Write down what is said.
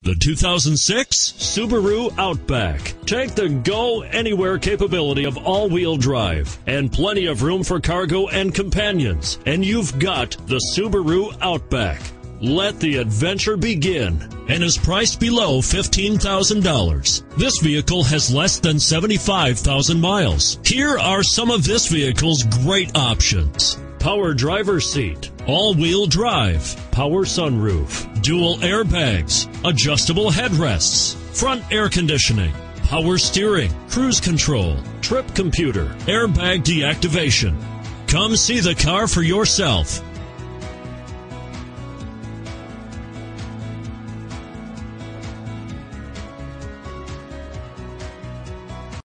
The 2006 Subaru Outback. Take the go-anywhere capability of all-wheel drive and plenty of room for cargo and companions. And you've got the Subaru Outback. Let the adventure begin, and is priced below $15,000. This vehicle has less than 75,000 miles. Here are some of this vehicle's great options: power driver's seat, all-wheel drive, power sunroof, dual airbags, adjustable headrests, front air conditioning, power steering, cruise control, trip computer, airbag deactivation. Come see the car for yourself.